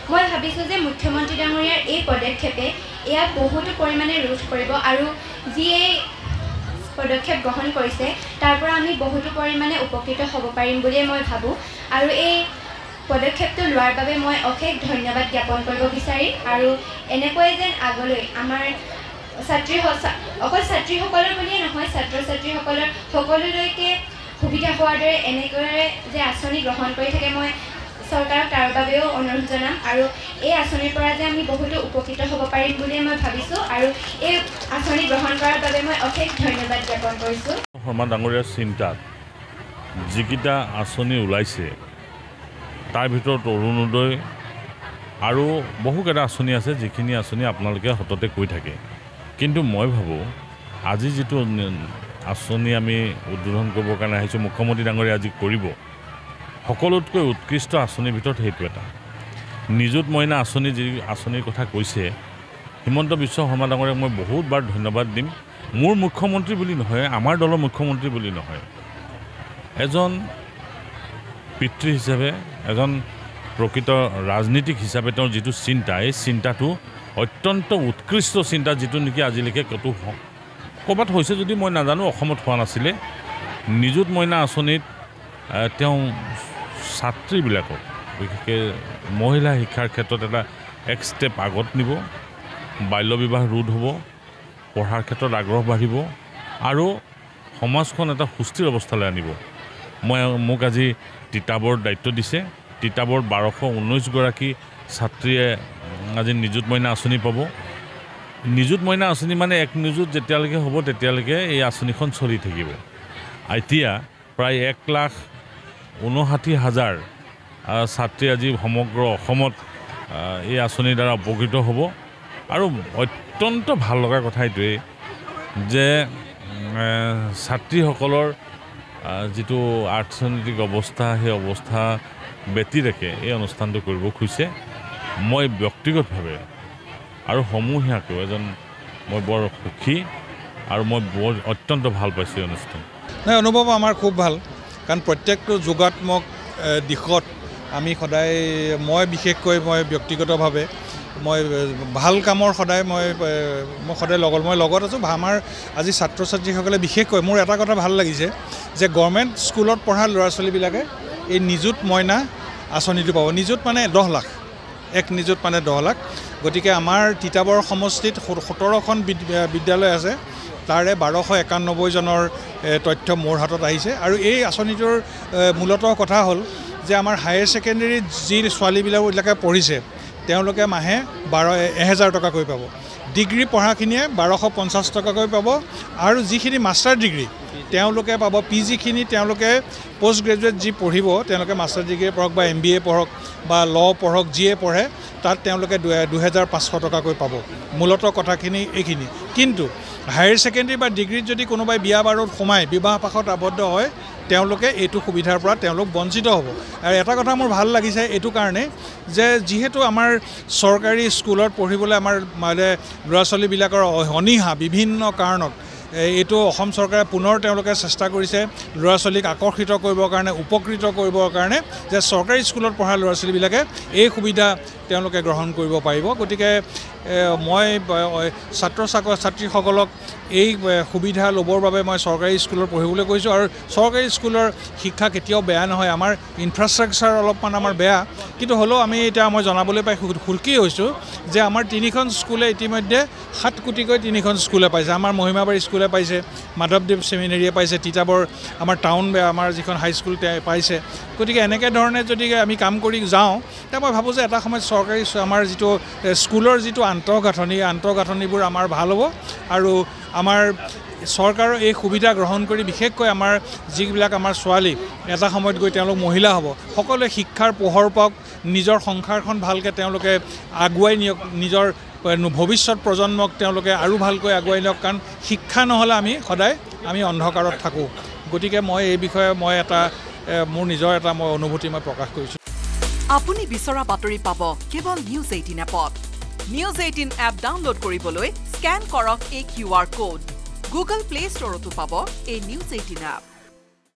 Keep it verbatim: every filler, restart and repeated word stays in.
মই ভাবিছোঁ যে মুখ্যমন্ত্ৰী ডাঙৰীয়াৰ এই পদক্ষেপে ইয়াক বহুতো পৰিমাণে ৰোধ কৰিব আৰু যি এই পদক্ষেপ গ্ৰহণ কৰিছে তাৰ পৰা আমি বহুতো পৰিমাণে উপকৃত হ'ব পাৰিম বুলিয়ে মই ভাবোঁ আৰু এই পদক্ষেপটো লোৱাৰ বাবে মই অশেষ ধন্যবাদ জ্ঞাপন কৰিব বিচাৰিম আৰু এনেকৈ যেন আগলৈ আমাৰ ছাত্ৰী অকল ছাত্ৰীসকলৰ বুলিয়ে নহয় ছাত্ৰ ছাত্ৰীসকলৰ সকলোলৈকে সুবিধা হোৱাৰ দৰে এনেকৈ যে আঁচনি গ্ৰহণ কৰি থাকে মই চৰকাৰক তাৰ বাবেও অনুৰোধ জনাম আৰু এই আঁচনিৰ পৰা যে আমি বহুতো উপকৃত হ'ব পাৰিম বুলিয়ে মই ভাবিছোঁ আৰু এই আঁচনি গ্ৰহণ কৰাৰ বাবে মই অশেষ ধন্যবাদ জ্ঞাপন কৰিছোঁ। শৰ্মা ডাঙৰীয়াৰ চিন্তাত যিকেইটা আঁচনি ওলাইছে তাৰ ভিতৰত অৰুণোদয় আৰু বহুকেইটা আঁচনি আছে যিখিনি আঁচনি আপোনালোকে সততে কৈ থাকে কিন্তু মই ভাবোঁ আজি যিটো আঁচনি আমি উদ্বোধন কৰিবৰ কাৰণে আহিছোঁ মুখ্যমন্ত্ৰী ডাঙৰীয়া আজি কৰিব সকলোতকৈ উৎকৃষ্ট আঁচনিৰ ভিতৰত সেইটো এটা নিযুত মইনা আঁচনি যি আঁচনিৰ কথা কৈছে হিমন্ত বিশ্ব শৰ্মা ডাঙৰীয়াক মই বহুতবাৰ ধন্যবাদ দিম মোৰ মুখ্যমন্ত্ৰী বুলি নহয় আমাৰ দলৰ মুখ্যমন্ত্ৰী বুলি নহয় এজন পিতৃ হিচাপে এজন প্ৰকৃত ৰাজনীতিক হিচাপে তেওঁৰ যিটো চিন্তা এই চিন্তাটো অত্যন্ত উৎকৃষ্ট চিন্তা যিটো নেকি আজিলৈকে কতো ক'ৰবাত হৈছে যদি মই নাজানো অসমত হোৱা নাছিলে নিযুত মইনা আঁচনিত তেওঁ ছাত্ৰীবিলাকক বিশেষকৈ মহিলা শিক্ষাৰ ক্ষেত্ৰত এটা এক ষ্টেপ আগত নিব বাল্য বিবাহ ৰোধ হ'ব পঢ়াৰ ক্ষেত্ৰত আগ্ৰহ বাঢ়িব আৰু সমাজখন এটা সুস্থিৰ অৱস্থালৈ আনিব মই মোক আজি তিতাবৰ দায়িত্ব দিছে তিতাবৰ বাৰশ ঊনৈছগৰাকী ছাত্ৰীয়ে আজি নিযুত মইনা আঁচনি পাব নিযুত মইনা আঁচনি মানে এক নিযুত যেতিয়ালৈকে হ'ব তেতিয়ালৈকে এই আঁচনিখন চলি থাকিব এতিয়া প্ৰায় এক লাখ ঊনষাঠি হাজাৰ ছাত্ৰী আজি সমগ্ৰ অসমত এই আঁচনিৰ দ্বাৰা উপকৃত হ'ব আৰু অত্যন্ত ভাল লগা কথা এইটোৱেই যে ছাত্ৰীসকলৰ যিটো অৰ্থনৈতিক অৱস্থা সেই অৱস্থা ব্যতিৰেকে এই অনুষ্ঠানটো কৰিব খুজিছে মই ব্যক্তিগতভাৱে আৰু সমূহীয়াকৈ এজন মই বৰ সুখী আৰু মই বৰ অত্যন্ত ভাল পাইছোঁ এই অনুষ্ঠান নাই অনুভৱ আমাৰ খুব ভাল কাৰণ প্ৰত্যেকটো যোগাত্মক দিশত আমি সদায় মই বিশেষকৈ মই ব্যক্তিগতভাৱে মই ভাল কামৰ সদায় মই মই সদায় লগত মই লগত আছোঁ আমাৰ আজি ছাত্ৰ ছাত্ৰীসকলে বিশেষকৈ মোৰ এটা কথা ভাল লাগিছে যে গভৰ্ণমেণ্ট স্কুলত পঢ়া ল'ৰা ছোৱালীবিলাকে এই নিযুত মইনা আঁচনিটো পাব নিযুত মানে দহ লাখ এক নিযুত মানে দহ লাখ গতিকে আমাৰ তিতাবৰ সমষ্টিত সোতৰখন বিদ্যালয় আছে তাৰে বাৰশ একানব্বৈজনৰ তথ্য মোৰ হাতত আহিছে আৰু এই আঁচনিটোৰ মূলতঃ কথা হ'ল যে আমাৰ হায়াৰ ছেকেণ্ডেৰীত যি ছোৱালীবিলাকে পঢ়িছে তেওঁলোকে মাহে বাৰ এহেজাৰ টকাকৈ পাব ডিগ্ৰী পঢ়াখিনিয়ে বাৰশ পঞ্চাছ টকাকৈ পাব আৰু যিখিনি মাষ্টাৰ ডিগ্ৰী তেওঁলোকে পাব পি জিখিনি তেওঁলোকে পোষ্ট গ্ৰেজুৱেট যি পঢ়িব তেওঁলোকে মাষ্টাৰ ডিগ্ৰী পঢ়ক বা এম বি এ পঢ়ক বা ল' পঢ়ক যিয়ে পঢ়ে তাত তেওঁলোকে দুহেজাৰ পাঁচশ টকাকৈ পাব মূলতঃ কথাখিনি এইখিনি কিন্তু হায়াৰ ছেকেণ্ডেৰী বা ডিগ্ৰীত যদি কোনোবাই বিয়া বাৰুত সোমাই বিবাহ পাশত আবদ্ধ হয় তেওঁলোকে এইটো সুবিধাৰ পৰা তেওঁলোক বঞ্চিত হ'ব আৰু এটা কথা মোৰ ভাল লাগিছে এইটো কাৰণে যে যিহেতু আমাৰ চৰকাৰী স্কুলত পঢ়িবলৈ আমাৰ মানে ল'ৰা ছোৱালীবিলাকৰ অনীহা বিভিন্ন কাৰণত এইটো অসম চৰকাৰে পুনৰ তেওঁলোকে চেষ্টা কৰিছে ল'ৰা ছোৱালীক আকৰ্ষিত কৰিবৰ কাৰণে উপকৃত কৰিবৰ কাৰণে যে চৰকাৰী স্কুলত পঢ়া ল'ৰা ছোৱালীবিলাকে এই সুবিধা তেওঁলোকে গ্ৰহণ কৰিব পাৰিব গতিকে মই ছাত্ৰ ছাত্ৰীসকলক এই সুবিধা ল'বৰ বাবে মই চৰকাৰী স্কুলত পঢ়িবলৈ কৈছোঁ আৰু চৰকাৰী স্কুলৰ শিক্ষা কেতিয়াও বেয়া নহয় আমাৰ ইনফ্ৰাষ্ট্ৰাকচাৰ অলপমান আমাৰ বেয়া কিন্তু হ'লেও আমি এতিয়া মই জনাবলৈ পাই সুখী হৈছোঁ যে আমাৰ তিনিখন স্কুলে ইতিমধ্যে সাত কোটিকৈ তিনিখন স্কুলে পাইছে আমাৰ মহিমাবাৰী স্কুলে পাইছে মাধৱদেৱ ছেমিনাৰীয়ে পাইছে তিতাবৰ আমাৰ টাউন আমাৰ যিখন হাইস্কুল পাইছে গতিকে এনেকৈ ধৰণে যদি আমি কাম কৰি যাওঁ তেতিয়া মই ভাবোঁ যে এটা সময়ত চৰকাৰী আমাৰ যিটো স্কুলৰ যিটো আন্তঃগাঁথনি আন্তঃগাঁথনিবোৰ আমাৰ ভাল হ'ব আৰু আমাৰ চৰকাৰৰ এই সুবিধা গ্ৰহণ কৰি বিশেষকৈ আমাৰ যিবিলাক আমাৰ ছোৱালী এটা সময়ত গৈ তেওঁলোক মহিলা হ'ব সকলোৱে শিক্ষাৰ পোহৰ পাওক নিজৰ সংসাৰখন ভালকৈ তেওঁলোকে আগুৱাই নিয়ক নিজৰ ভৱিষ্যত প্ৰজন্মক তেওঁলোকে আৰু ভালকৈ আগুৱাই নিয়ক কাৰণ শিক্ষা নহ'লে আমি সদায় আমি অন্ধকাৰত থাকোঁ গতিকে মই এই বিষয়ে মই এটা মোৰ নিজৰ এটা মই অনুভূতি মই প্ৰকাশ কৰিছোঁ আপুনি বিচৰা বাতৰি পাব কেৱল নিউজ এইটিন এপত নিউজ এইটিন এপ ডাউনলোড কৰিবলৈ স্ক্যান কৰক এই Q R code Google Play ষ্টৰতো পাব এই নিউজ এইটিন এপ